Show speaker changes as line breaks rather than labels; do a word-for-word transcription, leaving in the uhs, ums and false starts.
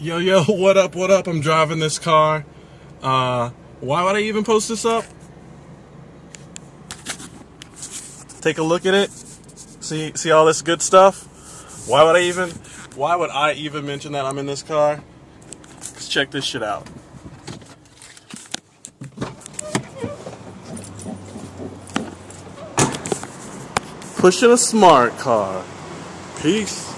Yo, yo, what up, what up? I'm driving this car. Uh, why would I even post this up? Take a look at it. See, see all this good stuff? Why would I even, why would I even mention that I'm in this car? Let's check this shit out. Pushing a smart car. Peace.